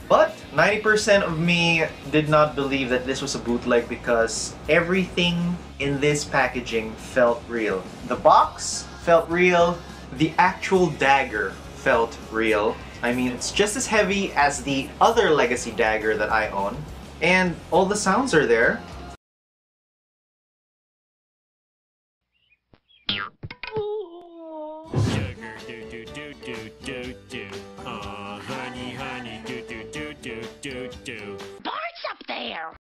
But 90% of me did not believe that this was a bootleg because everything in this packaging felt real. The box felt real, the actual dagger felt real. I mean, it's just as heavy as the other Legacy dagger that I own, and all the sounds are there.